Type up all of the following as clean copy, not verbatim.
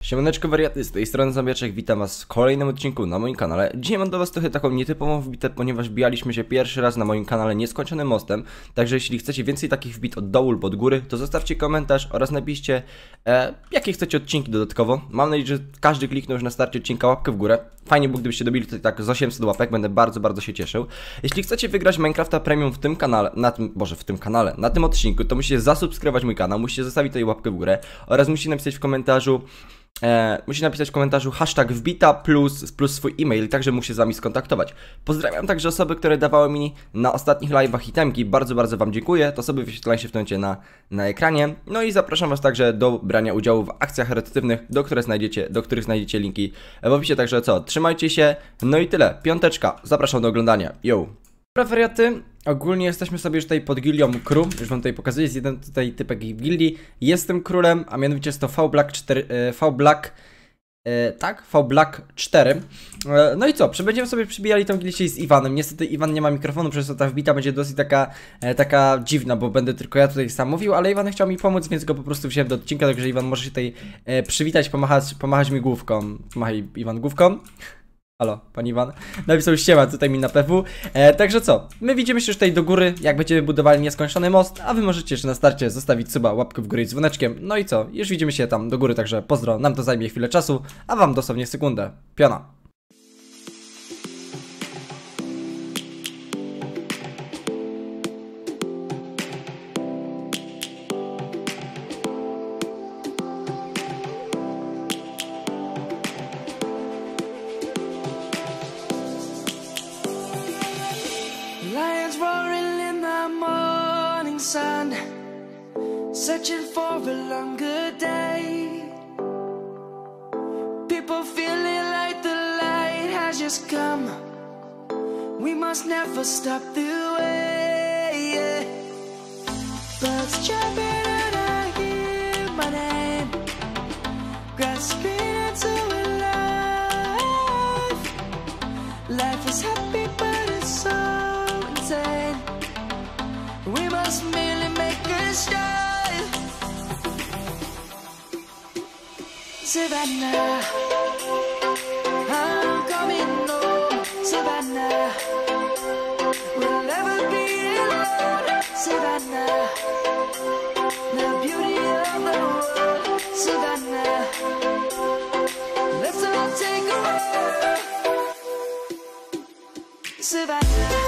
Siemaneczko wariaty, z tej strony Zombiaczek, witam was w kolejnym odcinku na moim kanale. Dzisiaj mam do was trochę taką nietypową wbitę, ponieważ bijaliśmy się pierwszy raz na moim kanale nieskończonym mostem. Także jeśli chcecie więcej takich wbit od dołu lub od góry, to zostawcie komentarz oraz napiszcie jakie chcecie odcinki dodatkowo. Mam nadzieję, że każdy kliknął już na starcie odcinka łapkę w górę. Fajnie było, gdybyście dobili tutaj tak z 800 łapek, będę bardzo się cieszył. Jeśli chcecie wygrać Minecrafta Premium w tym kanale, na tym odcinku, to musicie zasubskrybować mój kanał, musicie zostawić tutaj łapkę w górę oraz musicie napisać w komentarzu hashtag wbita plus swój e-mail, także muszę się z wami skontaktować. Pozdrawiam także osoby, które dawały mi na ostatnich live'ach itemki, bardzo wam dziękuję, to osoby wyświetlają się w tym momencie na ekranie. No i zapraszam was także do brania udziału w akcjach charytatywnych, do których znajdziecie linki w opisie, także co, trzymajcie się, no i tyle, piąteczka, zapraszam do oglądania, yo! Dobra wariaty, ogólnie jesteśmy sobie już tutaj pod gildią Crew, już wam tutaj pokazuję, jest jeden tutaj typek w gildii, jestem królem, a mianowicie jest to V-Black 4, V-Black 4. No i co, będziemy sobie przybijali tą gildię z Iwanem, niestety Iwan nie ma mikrofonu, przez to ta wbita będzie dosyć taka dziwna, bo będę tylko ja tutaj sam mówił, ale Iwan chciał mi pomóc, więc go po prostu wziąłem do odcinka, także Iwan może się tutaj przywitać, pomachać mi główką, pomachaj Iwan główką. Halo, pan Iwan. Napisał ściema tutaj mi na PW. Także co, my widzimy się już tutaj do góry, jak będziemy budowali nieskończony most, a wy możecie jeszcze na starcie zostawić suba, łapkę w górę i dzwoneczkiem. No i co, już widzimy się tam do góry, także pozdro, nam to zajmie chwilę czasu, a wam dosłownie sekundę. Piona. Lions roaring in the morning sun, searching for a longer day. People feeling like the light has just come. We must never stop the way, yeah. Birds jumping and I hear my name, grasping into a life. Life is happy but it's so insane. We must merely make a start. Savannah, I'm coming home. Savannah, we'll never be alone. Savannah, the beauty of the world. Savannah, let's all take a walk. Savannah.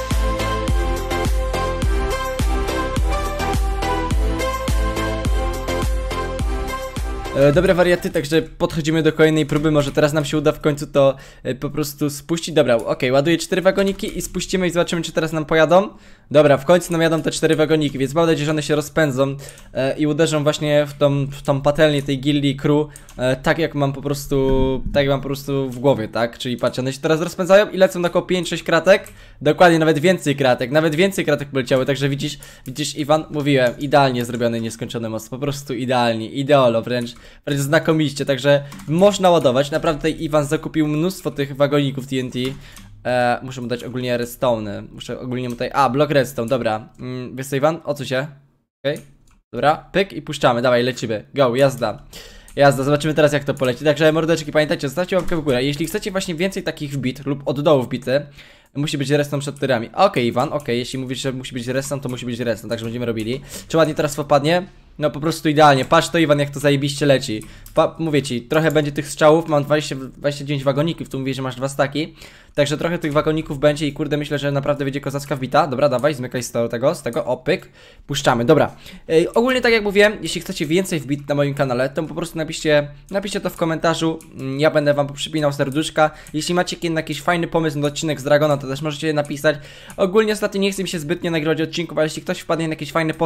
Dobre wariaty, także podchodzimy do kolejnej próby, może teraz nam się uda w końcu to po prostu spuścić. Dobra, okej, ładuję 4 wagoniki i spuścimy i zobaczymy, czy teraz nam pojadą. Dobra, w końcu nam jadą te 4 wagoniki, więc mam nadzieję, że one się rozpędzą i uderzą właśnie w tą patelnię tej gildii Crew, tak jak mam po prostu w głowie, tak? Czyli patrzcie, one się teraz rozpędzają i lecą na około 5-6 kratek. Dokładnie, nawet więcej kratek poleciały, także widzisz Iwan, mówiłem, idealnie zrobiony nieskończony most, po prostu idealnie, ideolo wręcz znakomicie, także można ładować. Naprawdę tutaj Iwan zakupił mnóstwo tych wagoników TNT. Muszę mu dać ogólnie redstone. Muszę ogólnie mu tutaj... blok redstone, dobra. Wiesz co, Iwan? O co się? Okej. Dobra, pyk i puszczamy, dawaj, lecimy. Go, jazda. Zobaczymy teraz, jak to poleci. Także mordeczki, pamiętajcie, zostawcie łapkę w górę. Jeśli chcecie właśnie więcej takich wbit lub od dołu wbity, musi być redstone przed tyrami. Okej, Iwan, jeśli mówisz, że musi być redstone, to musi być redstone, także będziemy robili. Czy ładnie teraz popadnie? No po prostu idealnie, patrz to Iwan, jak to zajebiście leci. Mówię ci, trochę będzie tych strzałów, mam 29 wagoników, tu mówię, że masz 2 staki. Także trochę tych wagoników będzie i kurde, myślę, że naprawdę będzie kozacka wbita. Dobra, dawaj, zmykaj z tego, o pyk, puszczamy, dobra. Ogólnie tak jak mówiłem, jeśli chcecie więcej wbit na moim kanale, to po prostu napiszcie to w komentarzu. Ja będę wam przypinał serduszka. Jeśli macie jakiś fajny pomysł na odcinek z Dragona, to też możecie napisać. Ogólnie ostatnio nie chcę mi się zbytnio nagrywać odcinków, ale jeśli ktoś wpadnie na jakiś fajny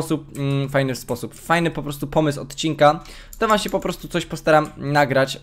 fajny po prostu pomysł odcinka, to wam się po prostu coś postaram nagrać.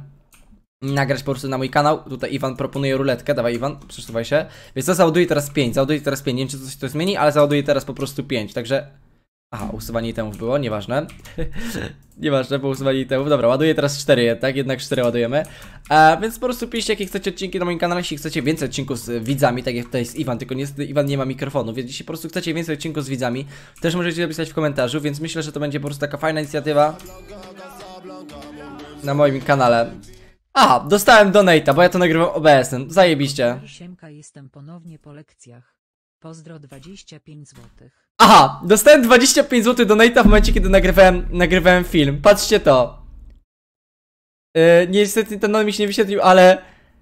Nagrać po prostu na mój kanał. Tutaj Iwan proponuje ruletkę, dawaj Iwan, przesuwaj się. Więc to załaduję teraz 5, nie wiem czy coś to zmieni, ale załaduję teraz po prostu 5, także... Aha, usuwanie itemów było, nieważne. Nieważne, bo usuwanie itemów. Dobra, ładuję teraz 4, tak? Jednak 4 ładujemy. Więc po prostu piszcie, jakie chcecie odcinki na moim kanale. Jeśli chcecie więcej odcinków z widzami, tak jak tutaj jest Iwan, tylko niestety Iwan nie ma mikrofonu. Więc jeśli po prostu chcecie więcej odcinków z widzami, też możecie napisać w komentarzu. Więc myślę, że to będzie po prostu taka fajna inicjatywa. na moim kanale. Aha, dostałem donate'a, bo ja to nagrywam OBS-em. Zajebiście. Siemka, jestem ponownie po lekcjach. Pozdro 25 zł. Aha, dostałem 25 zł donate'a w momencie, kiedy nagrywałem film. Patrzcie to. Niestety ten mi się nie wyświetlił, ale...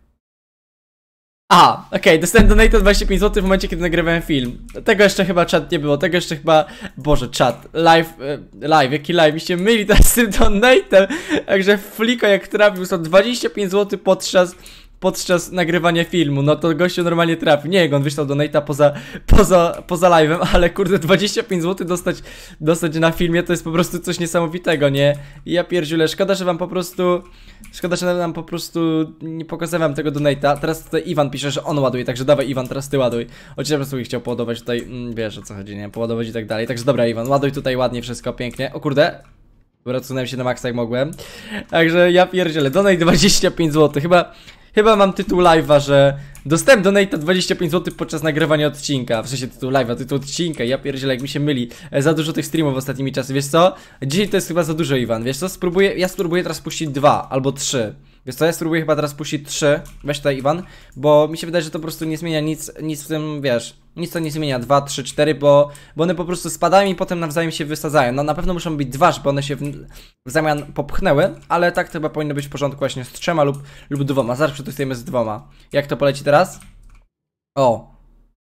Aha, okej, dostałem donate'a 25 zł w momencie, kiedy nagrywałem film. Tego jeszcze chyba czat nie było, tego jeszcze chyba... Boże, czat, live, jaki live, mi się myli teraz z tym donate'em. Także Fliko jak trafił, są 25 zł podczas nagrywania filmu, no to gościu normalnie trafi. Nie, jak on wyślał donate'a poza live'em, ale kurde 25 zł dostać na filmie to jest po prostu coś niesamowitego, nie? I ja pierdziule, szkoda, że nam po prostu nie pokazałem tego donate'a. Teraz tutaj Iwan pisze, że on ładuje, także dawaj Iwan, teraz ty ładuj. Oczywiście po prostu chciał poładować tutaj, wiesz o co chodzi, nie? Poładować i tak dalej, także dobra Iwan, ładuj tutaj ładnie wszystko, pięknie. O kurde, wracunąłem się na maksa jak mogłem. Także ja pierdzielę, donate 25 zł, Chyba mam tytuł live'a, że dostęp donate'a 25 zł podczas nagrywania odcinka. W sensie tytuł live'a, tytuł odcinka. Ja pierdzielę, jak mi się myli. Za dużo tych streamów ostatnimi czasy. Wiesz co? Dzisiaj to jest chyba za dużo, Iwan. Wiesz co? Ja spróbuję teraz puścić 2 albo 3. Wiesz co? Ja spróbuję chyba teraz puścić 3. Weź tutaj, Iwan. Bo mi się wydaje, że to po prostu nie zmienia nic w tym, wiesz. Nic to nie zmienia. 2, 3, 4, bo one po prostu spadają i potem nawzajem się wysadzają. No na pewno muszą być 2, żeby one się w zamian popchnęły. Ale tak to chyba powinno być w porządku właśnie z 3 lub 2. Zaraz przetestujemy z 2. Jak to poleci teraz? O.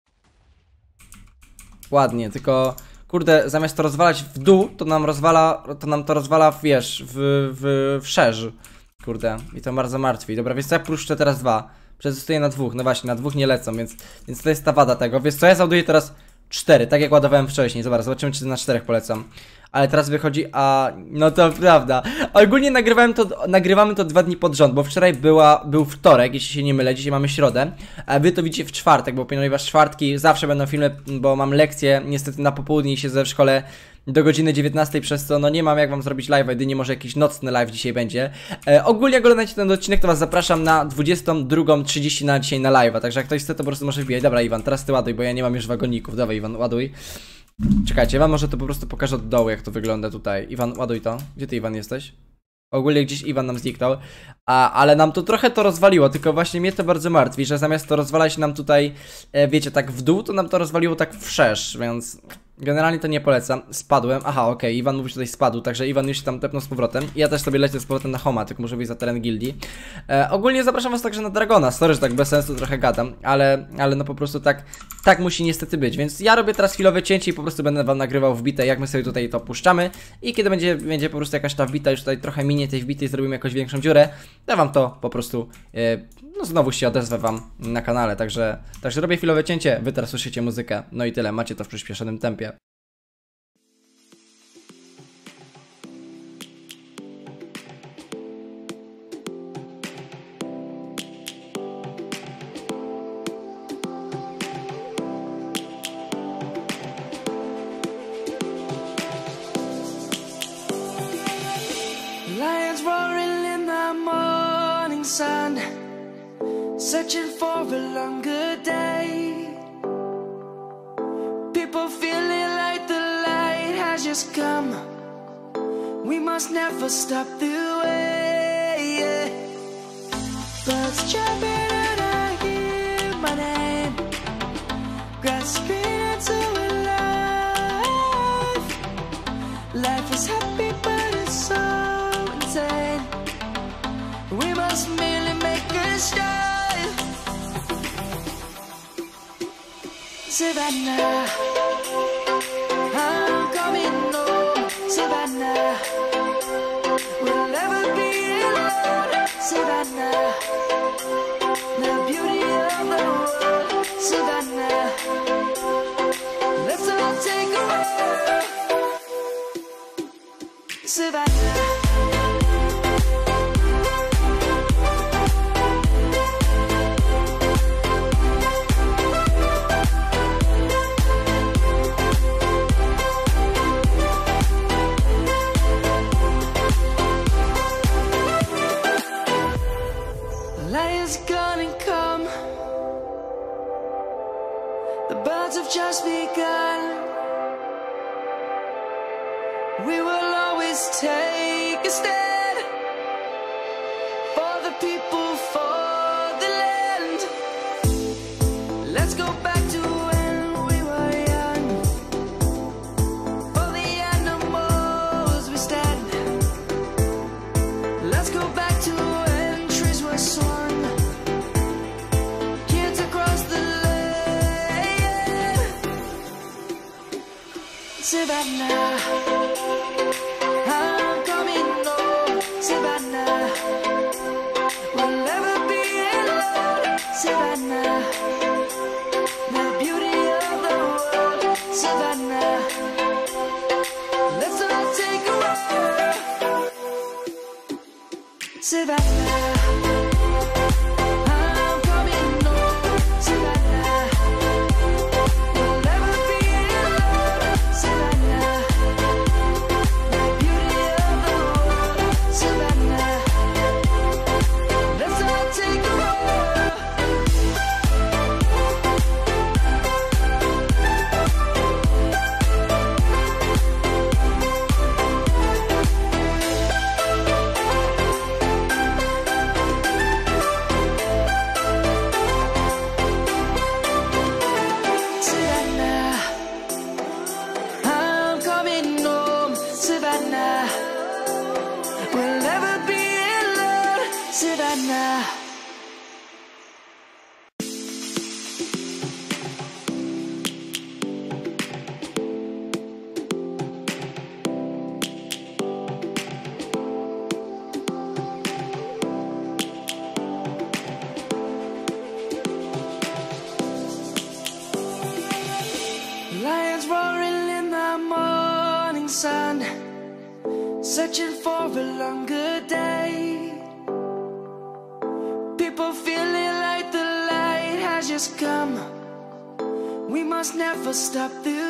Ładnie, tylko kurde, zamiast to rozwalać w dół, to nam to rozwala, wiesz, w szerz. Kurde, i to bardzo martwi. Dobra, więc co, ja puszczę teraz 2. Przetestuję na 2, no właśnie, na 2 nie lecą, więc to jest ta wada tego. Więc co, ja załaduję teraz 4, tak jak ładowałem wcześniej. Zobaczymy, czy na 4 polecam. Ale teraz wychodzi, no to prawda. Ogólnie nagrywamy to 2 dni pod rząd, bo wczoraj był wtorek, jeśli się nie mylę, dzisiaj mamy środę. A wy to widzicie w czwartek, bo ponieważ czwartki zawsze będą filmy, bo mam lekcje niestety na popołudnie i siedzę w szkole do godziny 19, przez co no nie mam jak wam zrobić live, jedynie może jakiś nocny live dzisiaj będzie. Ogólnie jak oglądacie ten odcinek, to was zapraszam na 22:30 na dzisiaj na live'a, także jak ktoś chce, to po prostu może wbijać. Dobra Iwan, teraz ty ładuj, bo ja nie mam już wagoników. Dawaj Iwan, ładuj. Czekajcie, wam może to po prostu pokażę od dołu, jak to wygląda tutaj. Iwan, ładuj to. Gdzie ty, Iwan, jesteś? Ogólnie gdzieś Iwan nam zniknął. Ale nam to trochę to rozwaliło, tylko właśnie mnie to bardzo martwi, że zamiast to rozwalać nam tutaj, wiecie, tak w dół, to nam to rozwaliło tak wszerz, więc... Generalnie to nie polecam. Spadłem. Aha, okej, Iwan mówi, że tutaj spadł, także Iwan już się tam tepnął z powrotem. I ja też sobie lecę z powrotem na Homa, tylko muszę wyjść za teren gildii. Ogólnie zapraszam was także na Dragona. Sorry, że tak bez sensu trochę gadam, ale no po prostu tak musi niestety być. Więc ja robię teraz chwilowe cięcie i po prostu będę wam nagrywał wbite, jak my sobie tutaj to puszczamy. I kiedy będzie po prostu jakaś ta wbita, już tutaj trochę minie tej wbitej, zrobimy jakąś większą dziurę, to wam to po prostu... no znowu się odezwę wam na kanale, także robię chwilowe cięcie, wy teraz słyszycie muzykę, no i tyle, macie to w przyspieszonym tempie. Lions roaring in the morning sun, searching for a longer day. People feeling like the light has just come. We must never stop the way. Birds chirping and I hear my name, grasping into life. Life is happy but it's so insane. We must merely make a start. Savannah, I'm coming home. Savannah, we'll never be alone. Savannah, the beauty of the world. Savannah, let's all take a walk. Savannah. Lion's gonna come. The birds have just begun. We will always take a stand. people for the land. Let's go back to when we were young. For the animals we stand. Let's go back to when trees were swung. Kids across the land. Savannah, I'm coming home. Savannah, we'll never be alone. Savannah, the beauty of the world. Savannah, let's all take a walk. Savannah, I'm coming home. Savannah, we'll never be alone. Savannah, the beauty of the world. Savannah, let's all take a walk. Savannah, I'm coming home. Savannah, we'll never be alone. Savannah. Lions roaring in the morning sun, searching for a longer day. People feeling like the light has just come. We must never stop the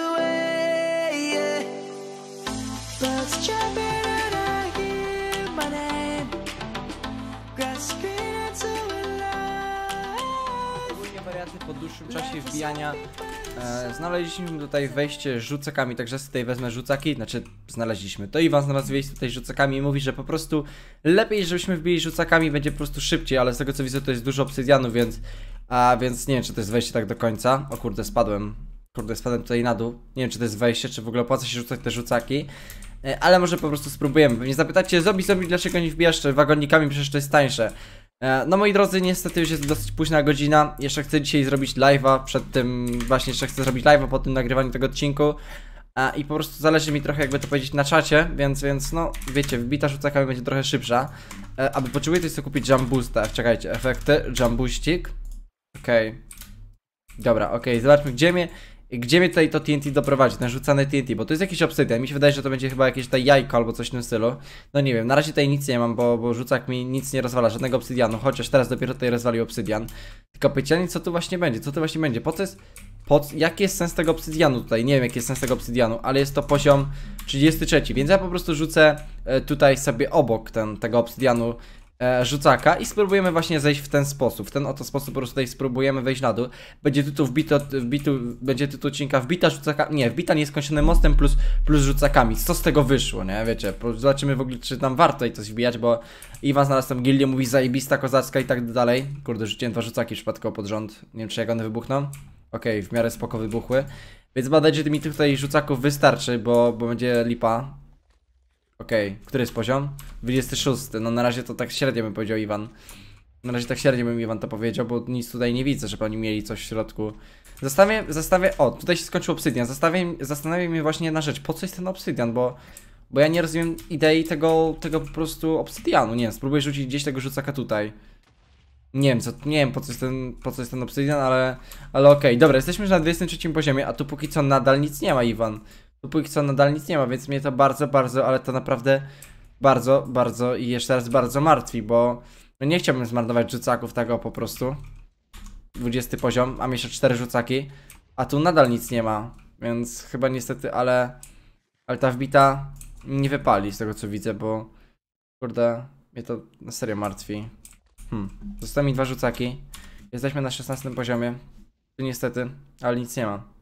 way. Birds chirping and I hear my name, grasping into a life. Ogólnie wariaty po dłuższym czasie wbijania znaleźliśmy tutaj wejście z rzucakami, także tutaj wezmę rzucaki, znaczy znaleźliśmy, to Iwan znalazł wejście tutaj z rzucakami i mówi, że po prostu lepiej, żebyśmy wbili rzucakami, będzie po prostu szybciej, ale z tego co widzę to jest dużo obsydianu, więc nie wiem czy to jest wejście tak do końca. O kurde, spadłem tutaj na dół, nie wiem czy to jest wejście, czy w ogóle opłaca się rzucać te rzucaki, ale może po prostu spróbujemy. Pewnie zapytacie, zombie, dlaczego nie wbijasz wagonikami, przecież to jest tańsze. No moi drodzy, niestety już jest dosyć późna godzina. Jeszcze chcę dzisiaj zrobić live'a przed tym, właśnie jeszcze chcę zrobić live'a po tym nagrywaniu tego odcinku. I po prostu zależy mi trochę, jakby to powiedzieć, na czacie, więc no wiecie, wbita rzucakami będzie trochę szybsza. Aby potrzebuję to sobie kupić jump boosta. Czekajcie, efekty, jump boostik. Okej. Dobra, okej, zobaczmy gdzie mnie tutaj to TNT doprowadzi, ten rzucany TNT, bo to jest jakiś obsydian, mi się wydaje, że to będzie chyba jakieś tutaj jajko albo coś w tym stylu. No nie wiem, na razie tutaj nic nie mam, bo rzucak mi nic nie rozwala, żadnego obsydianu, chociaż teraz dopiero tutaj rozwalił obsydian. Tylko pytanie, co tu właśnie będzie, po co jest, jaki jest sens tego obsydianu tutaj, nie wiem jaki jest sens tego obsydianu, ale jest to poziom 33, więc ja po prostu rzucę tutaj sobie obok tego obsydianu rzucaka i spróbujemy właśnie zejść w ten sposób. W ten oto sposób po prostu tutaj spróbujemy wejść na dół. Będzie tytuł będzie tytuł odcinka wbita rzucaka, nie, wbita nieskończonym mostem plus rzucakami. Co z tego wyszło, nie? Wiecie, zobaczymy w ogóle, czy tam warto tutaj coś wbijać, bo Iwan znalazł tam gildię, mówi zajebista, kozacka i tak dalej. Kurde, rzuciłem 2 rzucaki przypadkowo pod rząd. Nie wiem, czy jak one wybuchną. Okej, w miarę spoko wybuchły. Więc badać, że mi tutaj rzucaków wystarczy, bo będzie lipa. Okej, który jest poziom? 26, no na razie to tak średnio bym powiedział Iwan. Na razie tak średnio bym Iwan to powiedział, bo nic tutaj nie widzę, żeby oni mieli coś w środku. O, tutaj się skończył obsydian. Zastanawia mnie właśnie jedna rzecz, po co jest ten obsydian, bo ja nie rozumiem idei tego po prostu obsydianu. Nie wiem, spróbuję rzucić gdzieś tego rzucaka tutaj. Nie wiem po co jest ten obsydian, ale okej. Dobra, jesteśmy już na 23 poziomie, a tu póki co nadal nic nie ma, Iwan. Tu póki co nadal nic nie ma, więc mnie to bardzo, ale to naprawdę bardzo i jeszcze raz bardzo martwi, bo no nie chciałbym zmarnować rzucaków tego po prostu. 20 poziom, mam jeszcze 4 rzucaki, a tu nadal nic nie ma, więc chyba niestety, ale ta wbita nie wypali z tego co widzę, bo kurde, mnie to na serio martwi. Zostały mi 2 rzucaki, jesteśmy na 16 poziomie, tu niestety, ale nic nie ma.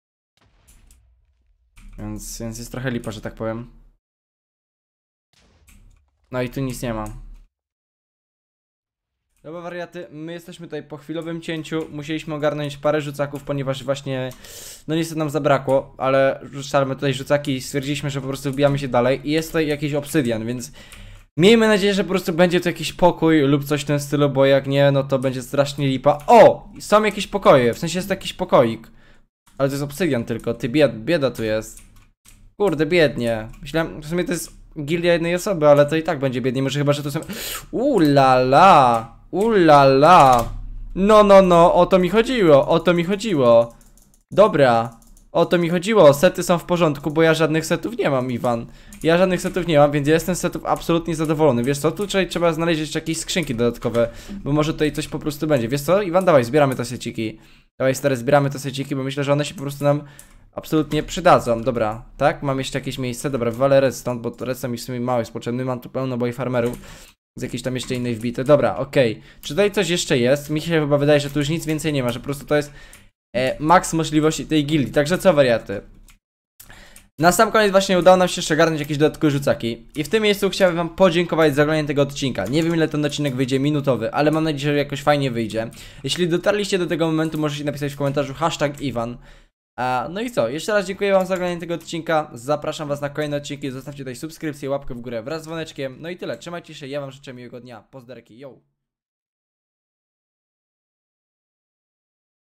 Więc jest trochę lipa, że tak powiem. No i tu nic nie ma. Dobra wariaty, my jesteśmy tutaj po chwilowym cięciu, musieliśmy ogarnąć parę rzucaków, ponieważ właśnie, no niestety nam zabrakło, ale rzucamy tutaj rzucaki i stwierdziliśmy, że po prostu wbijamy się dalej i jest tutaj jakiś obsydian, więc miejmy nadzieję, że po prostu będzie to jakiś pokój lub coś w tym stylu, bo jak nie, no to będzie strasznie lipa. O! Są jakieś pokoje, w sensie jest jakiś pokoik, ale to jest obsydian tylko, ty bieda tu jest. Kurde, biednie. Myślałem, w sumie to jest gildia jednej osoby, ale to i tak będzie biednie, może chyba, że to są... Ulala! Ulala! No, o to mi chodziło, o to mi chodziło. Dobra, o to mi chodziło, sety są w porządku, bo ja żadnych setów nie mam, Iwan. Ja żadnych setów nie mam, więc ja jestem z setów absolutnie zadowolony. Wiesz co, tu trzeba znaleźć jeszcze jakieś skrzynki dodatkowe, bo może tutaj coś po prostu będzie. Wiesz co, Iwan, dawaj, zbieramy te seciki. Dawaj, stary, zbieramy te seciki, bo myślę, że one się po prostu nam absolutnie przydadzą. Dobra, tak? Mam jeszcze jakieś miejsce, dobra, wywalę redstone, bo redstone mi w sumie mało jest potrzebny, mam tu pełno boy farmerów. Z jakiejś tam jeszcze innej wbite. Dobra, okej. Czy tutaj coś jeszcze jest? Mi się chyba wydaje, że tu już nic więcej nie ma, że po prostu to jest maks możliwości tej gildii. Także co, wariaty? Na sam koniec właśnie udało nam się jeszcze ogarnąć jakieś dodatkowe rzucaki. I w tym miejscu chciałbym wam podziękować za oglądanie tego odcinka. Nie wiem, ile ten odcinek wyjdzie minutowy, ale mam nadzieję, że jakoś fajnie wyjdzie. Jeśli dotarliście do tego momentu, możecie napisać w komentarzu #Iwan. No i co, jeszcze raz dziękuję wam za oglądanie tego odcinka. Zapraszam was na kolejne odcinki. Zostawcie tutaj subskrypcję, łapkę w górę wraz z dzwoneczkiem. No i tyle, trzymajcie się, ja wam życzę miłego dnia. Pozderki, yo!